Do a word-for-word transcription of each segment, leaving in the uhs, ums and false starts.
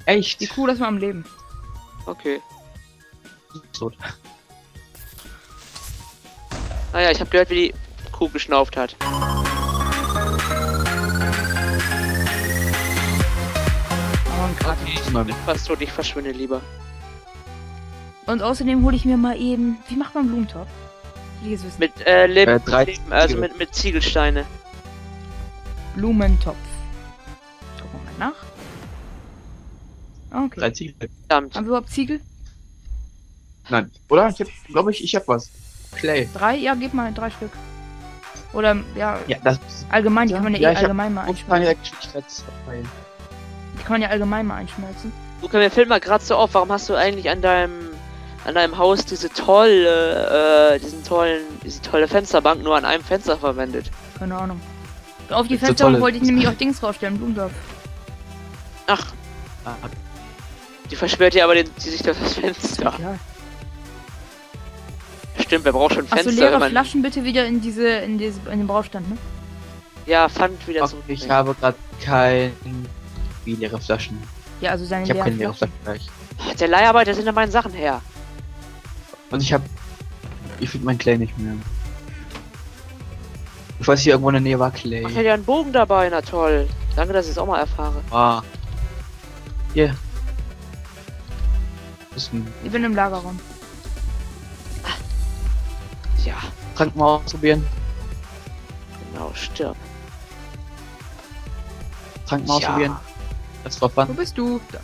Echt? Die Kuh, das war am Leben. Okay. Tot. Naja, ich habe gehört, wie die Kuh geschnauft hat. Oh, ein Kraken. Okay, ich bin fast tot, ich verschwinde lieber. Und außerdem hole ich mir mal eben. Wie macht man Blumentopf? Will ich jetzt wissen. Mit äh, Leben, Äh, drei Leben, also Ziegel. mit, mit Ziegelsteine. Blumentopf. Gucken wir mal nach. Okay. Drei Ziegel. Verdammt. Haben wir überhaupt Ziegel? Nein. Oder? Ich glaube ich, ich hab was. Clay. Drei? Ja, gib mal drei Stück. Oder, ja, Ja, das allgemein, die ja, kann man ja, ja, eh ich hab allgemein mal einschmelzen. keine Geschwindigkeitsreihen. Die kann man ja allgemein mal einschmelzen. Luca, mir fällt mal gerade so auf, warum hast du eigentlich an deinem an deinem Haus diese tolle, äh, diesen tollen, diese tolle Fensterbank nur an einem Fenster verwendet? Keine Ahnung. Auf die So Fensterbank tolle- wollte ich nämlich auch Dings rausstellen, Blumentopf. Ach, Ah, die versperrt ja aber den, die sich durch das Fenster. Ja. Stimmt, wer braucht schon Achso, Fenster? leere wenn man- Flaschen bitte wieder in diese, in diese, in den Baustand, ne? Ja, fand wieder so. okay, ich habe gerade kein... Wie leere Flaschen. Ja, also seine Ich habe keine leeren leere Flaschen. Flaschen gleich. Der Leiharbeiter sind an meinen Sachen her. Und ich habe... Ich finde mein Clay nicht mehr. Ich weiß, hier irgendwo in der Nähe war Clay. Ach, ich hatte ja einen Bogen dabei, na toll. Danke, dass ich es auch mal erfahre. Ah. Hier. Das ist ein Ich bin im Lagerraum. Ja, Trank mal ausprobieren. genau, stirb. Trank mal Ja. ausprobieren. Das drauf Wo an. bist du? Da.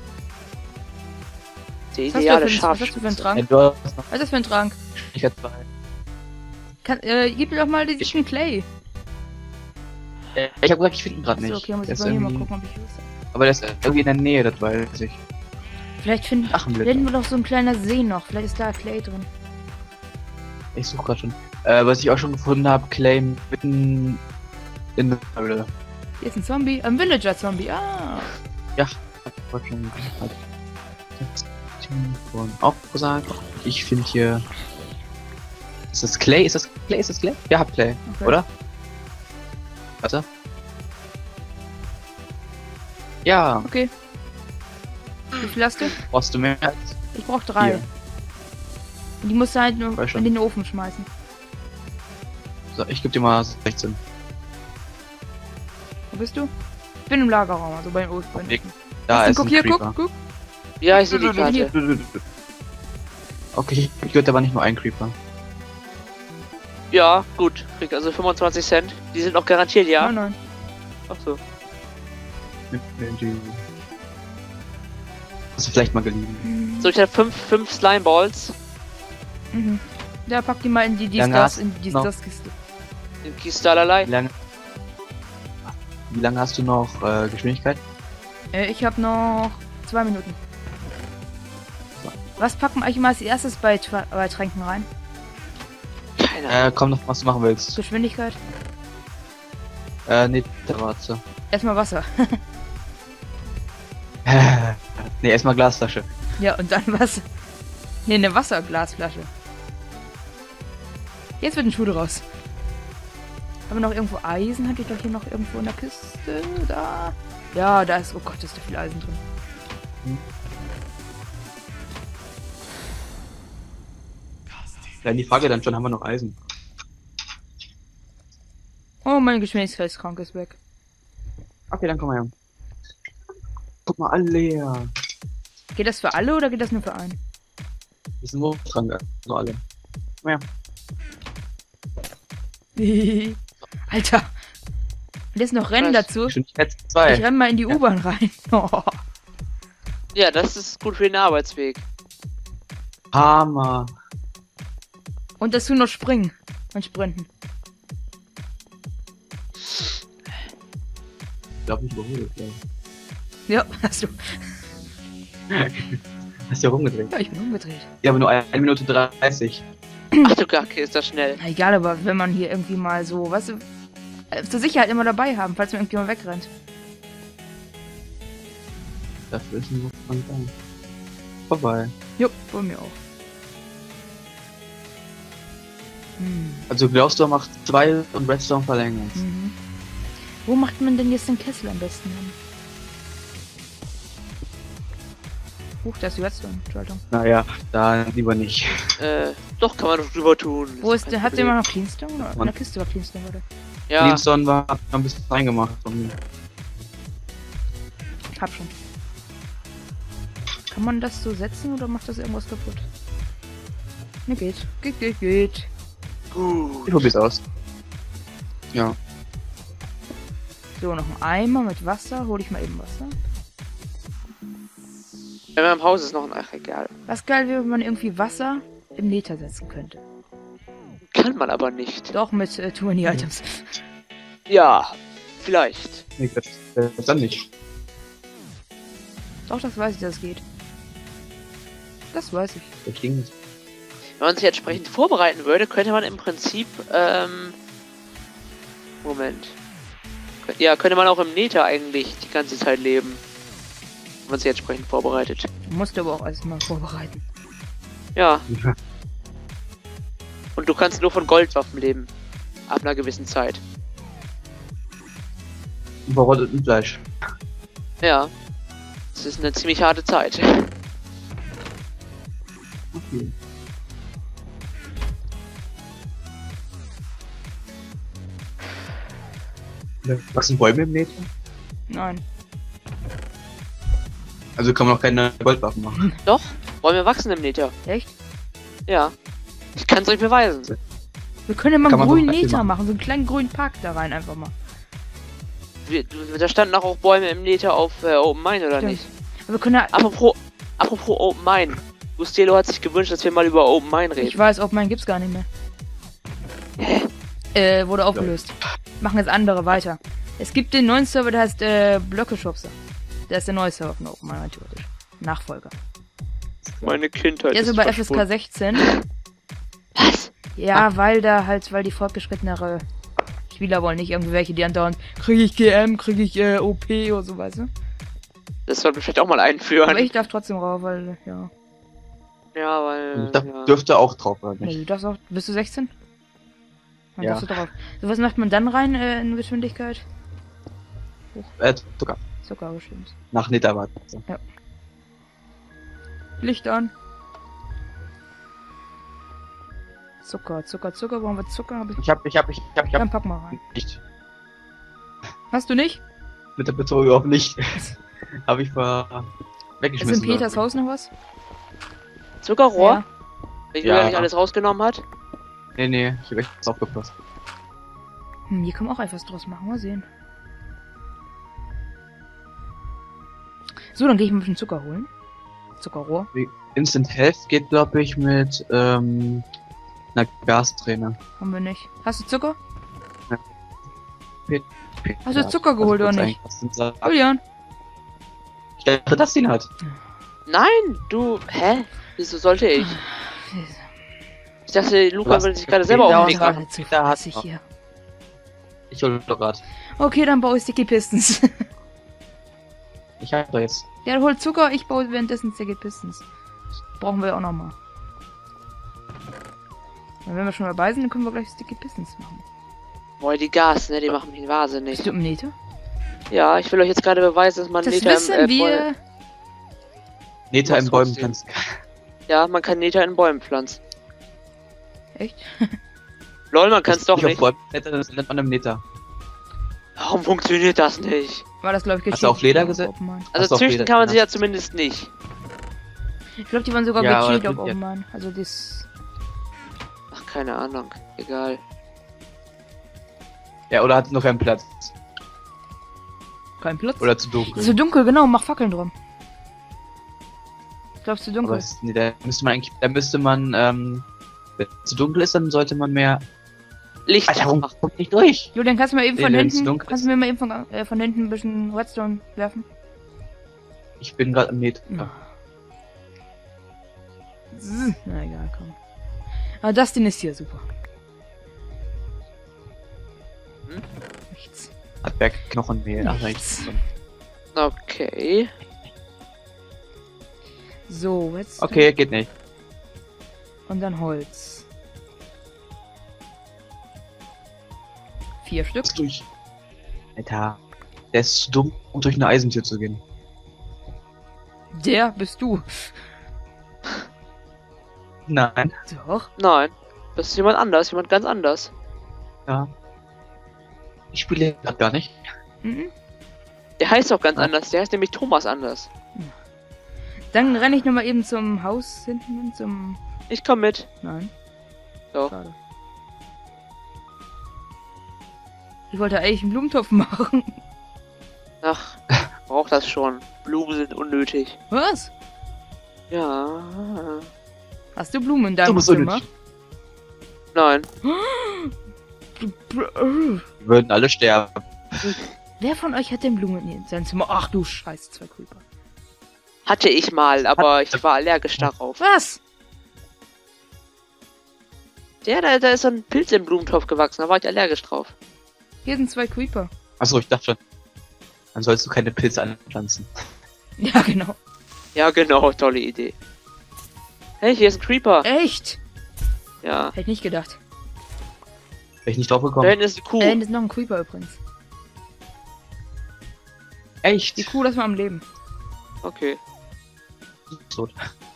Der Was hast du ideale für, ein- was hast du für einen Scharfschütze. Ja, Trank? du hast noch Was ist das für ein Trank? Geschwindigkeit zwei. Kann, äh, gib mir doch mal diesen Ich- Clay. Äh, Ich habe gesagt, ich finde ihn gerade Achso, nicht. okay, muss Der ich ist mal hier mal irgendwie- gucken, ob ich was. Aber der ist irgendwie in der Nähe, das weiß ich. Vielleicht finden, Ach, ein Blitz. finden wir doch so ein kleiner See noch. Vielleicht ist da Clay drin. Ich suche gerade schon. Äh, was ich auch schon gefunden habe, Clay mitten in der Höhle. Hier ist ein Zombie. Ein Villager-Zombie. Ah. Ja, hab ich gerade schon halt. Und auch gesagt, ich finde hier. Ist das Clay? Ist das Clay? Ist das Clay? Ja, hab Clay, Okay. oder? Warte. Ja, Okay. Wie viel hast du? brauchst du mehr als Ich brauch drei. Hier. Und die musst du halt nur Weiß schon. in den Ofen schmeißen. so, ich geb dir mal sechzehn. Wo bist du? Ich bin im Lagerraum, also bei den Ofen. Weg. Da ist guck ein hier, Creeper. guck, guck. Ja, ich sehe die Hier. Karte. Okay, ich würde aber nicht nur ein Creeper. Ja, gut. Krieg also fünfundzwanzig Cent. Die sind noch garantiert, ja? Nein, nein. Ach so. Hast du vielleicht mal geliehen? Mhm. So, ich habe fünf, fünf Slimeballs Mhm. Ja, pack die mal in die, die Lange Stars, hast in die noch- Stars-Kiste. in Kistalerlei. Wie lange? Wie lange hast du noch äh, Geschwindigkeit? Äh, ich habe noch zwei Minuten. Was packen wir eigentlich mal als erstes bei, Twa- bei Tränken rein? Keine Ahnung. Äh, komm noch, was du machen willst. Geschwindigkeit? Äh, nee, warte. Erstmal Wasser. nee, erstmal Glasflasche. Ja, und dann was? Ne, eine Wasserglasflasche. Jetzt wird ein Schuh draus. Haben wir noch irgendwo Eisen? Hatte ich doch hier noch irgendwo in der Kiste? Da. Ja, da ist. Oh Gott, ist da viel Eisen drin. Ja, die Frage dann schon, haben wir noch Eisen? Oh, mein Geschwindigkeitskrank ist weg. Okay, dann komm mal her. Guck mal, alle leer. Geht das für alle oder geht das nur für einen? Die sind Wurfschrank, also alle. Komm her. Alter. Und jetzt noch Rennen Was? dazu. Geschwindigkeit Ich zwei. renn mal in die U-Bahn rein. Oh. Ja, das ist gut für den Arbeitsweg. Hammer. Und dazu noch springen und sprinten. Ich glaube, ich überhole. glaub Ja, hast du. ich. Hast du ja rumgedreht. Ja, ich bin umgedreht. Ja, aber nur eine Minute dreißig. Ach du Kacke, ist das schnell. Na egal, aber wenn man hier irgendwie mal so, weißt du, äh, zur Sicherheit immer dabei haben, falls man irgendwie mal wegrennt. Dafür ist ein Wurfschrank da. Vorbei. Jo, bei mir auch. Hm. Also glaubst du, macht zwei und Redstone verlängert. Mhm. Wo macht man denn jetzt den Kessel am besten hin? Huch, da ist die Redstone-Schaltung. Naja, da lieber nicht. Äh, doch, kann man doch drüber tun. Wo Das ist der? kein Hat der Problem. immer noch Cleanstone? Oder? In Mann. der Kiste war Cleanstone, warte. Ja, Cleanstone war hab ich noch ein bisschen reingemacht von mir. Hab schon. Kann man das so setzen oder macht das irgendwas kaputt? Ne, geht. Geht, geht, geht. Ich gut. probier's aus. Ja. So, noch ein Eimer mit Wasser. Hol ich mal eben Wasser. In meinem Haus ist noch ein Ach, egal. Was geil wäre, wenn man irgendwie Wasser im Nether setzen könnte. Kann man aber nicht. Doch mit äh, Too Many Items. Ja, vielleicht. Nee, das, das dann nicht. Doch, das weiß ich, dass es geht. Das weiß ich. Das ging nicht. Wenn man sich entsprechend vorbereiten würde, könnte man im Prinzip, ähm... Moment. Ja, könnte man auch im Nether eigentlich die ganze Zeit leben. Wenn man sich entsprechend vorbereitet. Musst du aber auch alles mal vorbereiten. Ja. Und du kannst nur von Goldwaffen leben. Ab einer gewissen Zeit. Verrotteten Fleisch. Ja. Das ist eine ziemlich harte Zeit. Okay. Wachsen Bäume im Nether? Nein. Also kann man auch keine Goldwaffen machen. Doch, Bäume wachsen im Nether. Echt? Ja. Ich kann es euch beweisen. Wir können ja mal Kann einen man grünen doch gleich Nether machen. machen. So einen kleinen grünen Park da rein einfach mal. Wir, da standen auch Bäume im Nether auf äh, Open Mine, oder Stimmt. nicht? Aber wir können ja... Apropos, apropos Open Mine. Gustelo hat sich gewünscht, dass wir mal über Open Mine reden. Ich weiß, ob mein gibt's gar nicht mehr. Hä? Äh, wurde aufgelöst. Machen jetzt andere weiter. Es gibt den neuen Server, der heißt äh, Blöcke-Shopser. Der ist der neue Server von Open Mine, theoretisch. Nachfolger. Meine Kindheit Der ist so bei F S K verschwunden. sechzehn. Was? Ja, weil da halt, weil die fortgeschrittenere Spieler wollen, nicht irgendwie welche, die andauernd, kriege ich G M, kriege ich äh, O P oder so, weißt du? Das sollten wir vielleicht auch mal einführen. Aber ich darf trotzdem rauf, weil, ja. Ja, weil... Da ja. dürfte auch drauf, oder Nee, nicht? du darfst auch, bist du sechzehn? Dann Ja. darfst du drauf. So, was macht man dann rein äh, in Geschwindigkeit? Äh, Zucker. Zucker bestimmt. Nach Nether warten. So. Licht an. Zucker, Zucker, Zucker, brauchen wir Zucker? Hab ich... Ich hab, ich hab, ich hab, ich Dann hab pack mal rein. nicht. Hast du nicht? Mit der Betonung auf nicht. Hab ich mal Ist weggeschmissen. in Peters Haus noch was? Zuckerrohr? Ja. Wenn Ja. Julia nicht alles rausgenommen hat? Nee, nee, ich hab echt aufgepasst. Hm, hier kann man auch etwas draus machen, mal sehen. So, dann gehe ich mal ein bisschen Zucker holen. Zuckerrohr. Instant Health geht, glaube ich, mit ähm, einer Gasträne. Haben wir nicht. Hast du Zucker? Pet- Hast du Zucker geholt oder nicht? Oh, Julian. ich dachte, dass ihn hat. Nein, du... Hä? Wieso sollte ich? Ich dachte, Luca Was? würde sich gerade selber Ja, auf den Weg ja. machen. zu Da hat fleißig er. hier. Ich hol doch grad. Okay, dann baue ich Sticky Pistons. Ich hab doch jetzt. Der holt Zucker, ich baue währenddessen Sticky Pistons. Brauchen wir auch nochmal. Und wenn wir schon dabei sind, dann können wir gleich Sticky Pistons machen. Boah, die Gas, ne? Die machen mich wahnsinnig. Bist du im Nether? Ja, ich will euch jetzt gerade beweisen, dass man Das Nether wissen im, äh, wir. Bäume- Nether Was in Bäumen trotzdem? kannst. Ja, man kann Nether in Bäumen pflanzen. Echt? Lol, man kann es doch Nicht auf nicht. Bäumen klettern, das nennt man im Nether. Warum funktioniert das nicht? War das, glaube ich, Hast du auf Leder gecheatet gesetzt? auf Open Mine. Hast Also du auf züchten Leder kann man sie ja gemacht? zumindest nicht. Ich glaube, die waren sogar Ja, aber gecheatet auf das sind Open Mine. Also das... Ach, keine Ahnung. Egal. Ja, oder hat noch keinen Platz. Kein Platz. Oder zu dunkel. Ist so dunkel, genau, mach Fackeln drum. Ich glaube, zu Aber dunkel. es, nee, da müsste man eigentlich, da müsste man, ähm, wenn es zu dunkel ist, dann sollte man mehr. Licht. Alter, warum Ach, kommt nicht durch? Julian, kannst du mal eben Nee, von wenn's hinten, dunkel kannst ist. du mir mal eben von, äh, von hinten ein bisschen Redstone werfen? Ich bin gerade am Nether. Ja. Zzz, Na egal, komm. Aber das Ding ist hier super. Hm? Nichts. Hat Bergknochenmehl. Ach, Nichts. nichts. okay. So, Redstone. Okay, geht nicht. Und dann Holz. Vier Stück. Ist durch. Alter. Der ist zu dumm, um durch eine Eisentür zu gehen. Der bist du. Nein. Doch. Nein. Das ist jemand anders, jemand ganz anders. Ja. Ich spiele grad gar nicht. Mhm. Der heißt auch ganz Ah. anders, der heißt nämlich Thomas anders. Dann renne ich nochmal eben zum Haus hinten, zum... Ich komm mit. Nein. Doch. Schade. Ich wollte eigentlich einen Blumentopf machen. Ach, braucht das schon. Blumen sind unnötig. Was? Ja. Hast du Blumen in Du deinem bist Zimmer? unnötig. Nein. Wir würden alle sterben. Wer von euch hat denn Blumen in seinem Zimmer? Ach du Scheiße, zwei Creeper. Hatte ich mal, aber ich war allergisch darauf. Was? Der, da, da ist so ein Pilz im Blumentopf gewachsen, da war ich allergisch drauf. Hier sind zwei Creeper. Achso, ich dachte schon. Dann sollst du keine Pilze anpflanzen. Ja, genau. Ja, genau, tolle Idee. Hey, hier ist ein Creeper. Echt? Ja. Hätte ich nicht gedacht. Wäre ich nicht drauf Da gekommen. hinten ist die Kuh. Da hinten ist noch ein Creeper übrigens. Echt? Die Kuh lassen wir am Leben. Okay. Tot.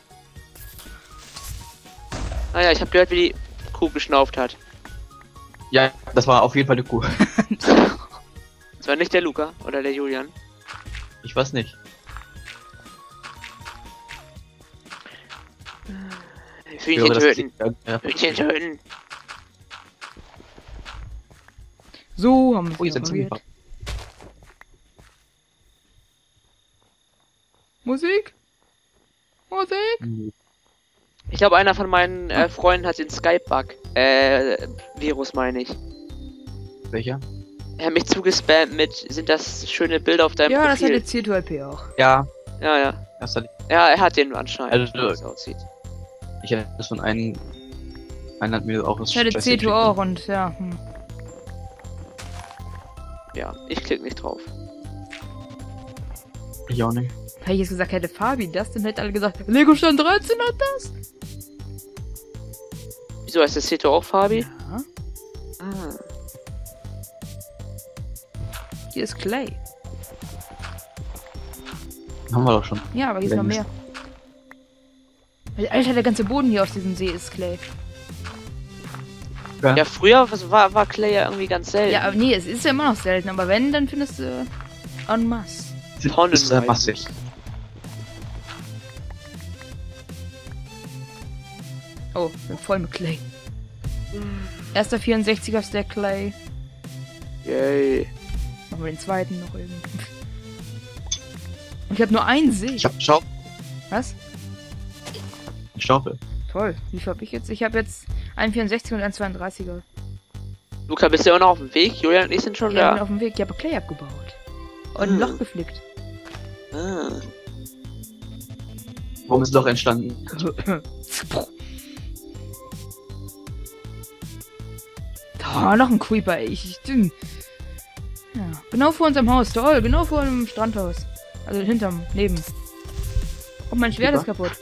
Naja, ich habe gehört, wie die Kuh geschnauft hat. Ja, das war auf jeden Fall eine Kuh. Das war nicht der Luca oder der Julian. Ich weiß nicht. Ich Hühnchen höre, dass töten. die- ja. Hühnchen töten. So haben wir Oh, hier es sind repariert. Zimmer. Musik? Musik? Ich glaube, einer von meinen äh, Freunden hat den Skype-Bug. Äh, Virus meine ich. Welcher? Er hat mich zugespammt mit, sind das schöne Bilder auf deinem Ja, das hat Profil? jetzt C zwei P auch. Ja, Ja, ja. das hat Ja, er hat den anscheinend, Also- wie es aussieht. ich hatte das von einem. Einer hat mir auch was Ich hatte Scheiße C zwei geschickt. auch und ja. Hm. Ja, ich klick nicht drauf. Ich auch nicht. Hätte ich jetzt gesagt, hätte Fabi das, dann hätte alle gesagt, Lego Stand dreizehn hat das. Wieso heißt das C zwei auch Fabi? Ja. Ah. Hier ist Clay. Haben wir doch schon. Ja, aber hier ist noch Längst. mehr. Alter, der ganze Boden hier auf diesem See ist Clay. Ja. Ja, früher was war, war Clay ja irgendwie ganz selten. Ja, aber nee, es ist ja immer noch selten, aber wenn, dann findest du en masse. Tonnen ist sehr weit. massig. Oh, bin voll mit Clay. Erster vierundsechziger ist der Clay. Yay. Machen wir den zweiten noch eben. Und ich habe nur einen See. Ich hab einen Schaufel. Was? Eine Schaufel. Toll. Wie viel hab ich jetzt? Ich habe jetzt einen vierundsechziger und einen zweiunddreißiger. Luca, bist du immer noch auf dem Weg? Julian und ich sind schon Ja, bin da. auf dem Weg. Ich habe Clay abgebaut. Und ein Hm. Loch geflickt. Ah. Warum ist das Loch entstanden? Da, noch ein Creeper, ey. Ich, ich, ja, genau vor unserem Haus. Toll, genau vor dem Strandhaus. Also hinterm, neben. Oh, mein Schwert ist kaputt.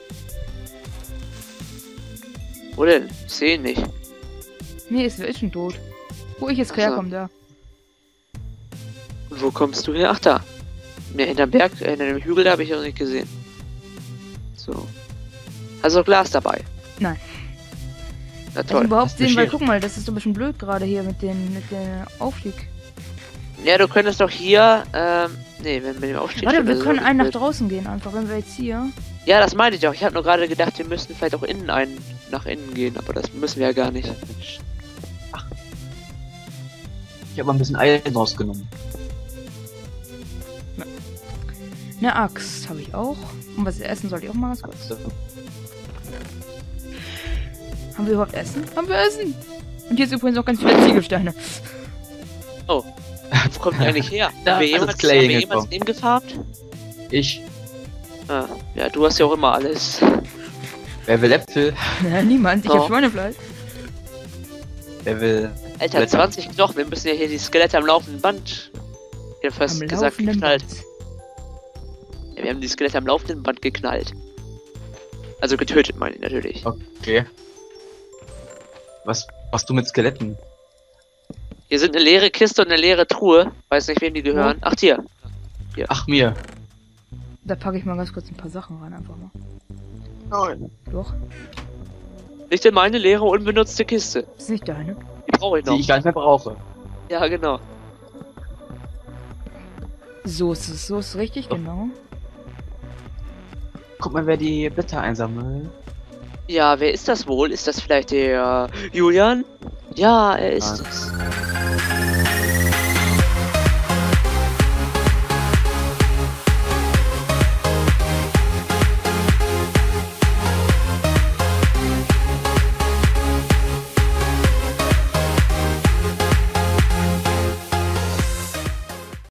Wo denn? Ich sehe ihn nicht. Nee, ist, ist schon tot. Wo ich jetzt Ach so. herkomme, da. Und wo kommst du her? Ach da. Ne, hinterm Berg, äh, hinter dem Hügel, da habe ich noch nicht gesehen. So. Hast du auch Glas dabei? Nein. Na Ich toll. überhaupt ist eine sehen, weil Schere. guck mal, das ist doch ein bisschen blöd gerade hier mit den mit der Aufstieg. Ja, du könntest doch hier, ähm, nee, wenn wir dem Aufstieg... Warte, wir das ist können doch einen nach blöd. draußen gehen, einfach, wenn wir jetzt hier. Ja, das meinte ich auch. Ich habe nur gerade gedacht, wir müssten vielleicht auch innen einen nach innen gehen, aber das müssen wir ja gar nicht. Ach. Ich habe ein bisschen Eisen rausgenommen. Eine Axt habe ich auch. Und was essen soll ich auch mal was kurz. Haben wir überhaupt Essen? Haben wir Essen? Und hier ist übrigens auch ganz viele Ziegelsteine. Wo kommt die eigentlich her? Da haben wir ist jemals, Clay haben wir hingekommen. jemals eben gefarmt? Ich. Ah, ja, du hast ja auch immer alles. Wer will Äpfel? Ja, niemand. Ich Oh. hab Schweinefleisch. Wer will. Alter, Blätter. zwanzig Knochen, wir müssen ja hier die Skelette am laufenden Band. Ja, fast Am gesagt laufenden geknallt. Band. Ja, wir haben die Skelette am laufenden Band geknallt. Also getötet, meine ich natürlich. Okay. Was machst du mit Skeletten? Hier sind eine leere Kiste und eine leere Truhe. Weiß nicht, wem die gehören. Ach, hier. Ach, mir. Da packe ich mal ganz kurz ein paar Sachen rein, einfach mal. Nein. Doch, Nicht in meine leere, unbenutzte Kiste. das ist nicht deine. Die brauche ich noch. Die ich gar nicht mehr brauche. Ja, genau. So ist es, so ist es richtig, Oh. genau. Guck mal, wer die Blätter einsammelt. Ja, wer ist das wohl? Ist das vielleicht der Julian? Ja, er ist Ah. es.